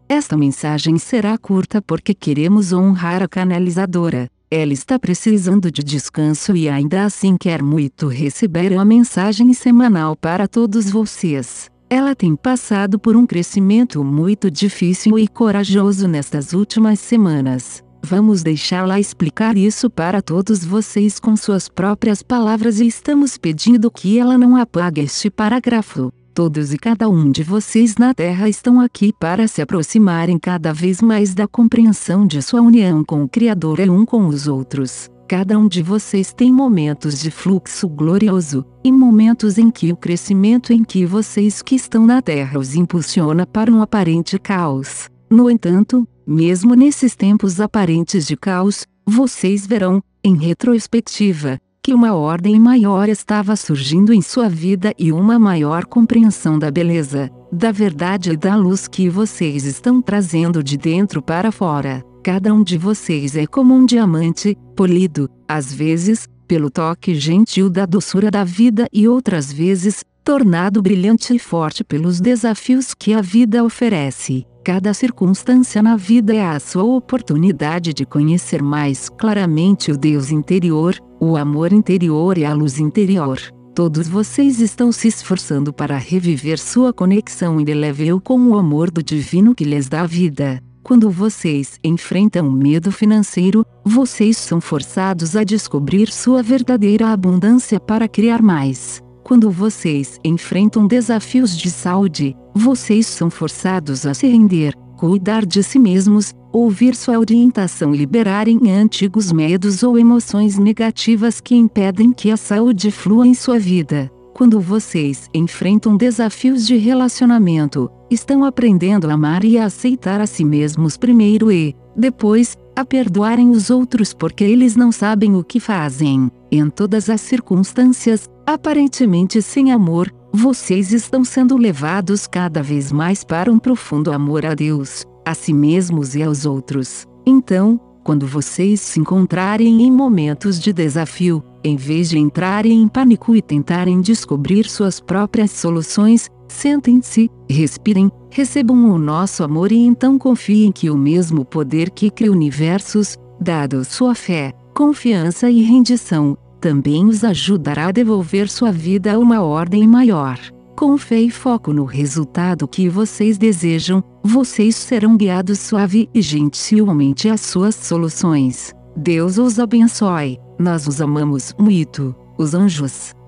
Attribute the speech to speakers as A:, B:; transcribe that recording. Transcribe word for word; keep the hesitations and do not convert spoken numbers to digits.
A: Esta mensagem será curta porque queremos honrar a canalizadora. Ela está precisando de descanso e ainda assim quer muito receber a mensagem semanal para todos vocês. Ela tem passado por um crescimento muito difícil e corajoso nestas últimas semanas. Vamos deixá-la explicar isso para todos vocês com suas próprias palavras e estamos pedindo que ela não apague este parágrafo. Todos e cada um de vocês na Terra estão aqui para se aproximarem cada vez mais da compreensão de sua união com o Criador e um com os outros. Cada um de vocês tem momentos de fluxo glorioso, e momentos em que o crescimento em que vocês que estão na Terra os impulsiona para um aparente caos. No entanto, mesmo nesses tempos aparentes de caos, vocês verão, em retrospectiva, que uma ordem maior estava surgindo em sua vida e uma maior compreensão da beleza, da verdade e da luz que vocês estão trazendo de dentro para fora. Cada um de vocês é como um diamante, polido, às vezes, pelo toque gentil da doçura da vida e outras vezes, tornado brilhante e forte pelos desafios que a vida oferece. Cada circunstância na vida é a sua oportunidade de conhecer mais claramente o Deus interior, o amor interior e a luz interior. Todos vocês estão se esforçando para reviver sua conexão indelével com o amor do divino que lhes dá vida. Quando vocês enfrentam o medo financeiro, vocês são forçados a descobrir sua verdadeira abundância para criar mais. Quando vocês enfrentam desafios de saúde, vocês são forçados a se render, cuidar de si mesmos, ouvir sua orientação e liberarem antigos medos ou emoções negativas que impedem que a saúde flua em sua vida. Quando vocês enfrentam desafios de relacionamento, estão aprendendo a amar e a aceitar a si mesmos primeiro e, depois, a perdoarem os outros porque eles não sabem o que fazem. Em todas as circunstâncias, aparentemente sem amor, vocês estão sendo levados cada vez mais para um profundo amor a Deus, a si mesmos e aos outros. Então, quando vocês se encontrarem em momentos de desafio, em vez de entrarem em pânico e tentarem descobrir suas próprias soluções, sentem-se, respirem, recebam o nosso amor e então confiem que o mesmo poder que cria universos, dado sua fé, confiança e rendição, também os ajudará a devolver sua vida a uma ordem maior. Com fé e foco no resultado que vocês desejam, vocês serão guiados suave e gentilmente às suas soluções. Deus os abençoe. Nós os amamos muito. Os anjos.